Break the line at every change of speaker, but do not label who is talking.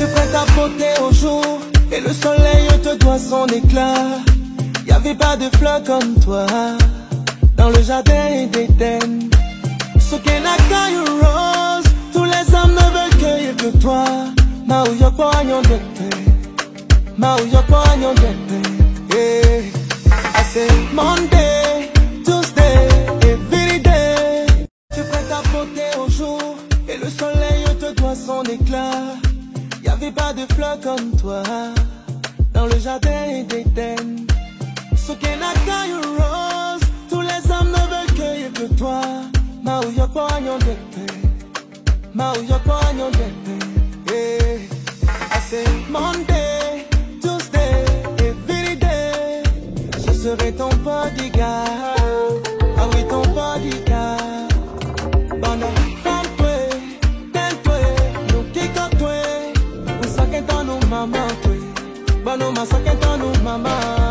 Tu prêtes ta beauté au jour et le soleil te doit son éclat. Y'avait pas de fleurs comme toi dans le jardin d'Éden. Ce qu'est la caille rose, tous les hommes ne veulent cueillir que toi. Ma ou yo kwa nyon dete, ma ou yo kwa nyon dete. I say Monday, Tuesday, every day. Tu prêtes ta beauté au jour et le soleil te doit son éclat. Y'avait pas de fleurs comme toi dans le jardin d'Éden. Ce qu'est la caille rose, tous les hommes ne veulent cueillir que toi. Ma ou yo kwa nyon dete, ma ou yo kwa nyon dete. I say Monday, Tuesday, every day. Je serai ton bodyguard, ah oui ton bodyguard. Bana femme toi, ten toi, nous qui comme toi. Ou sa qu'est dans nous maman toi, bano ma sa qu'est dans nous maman.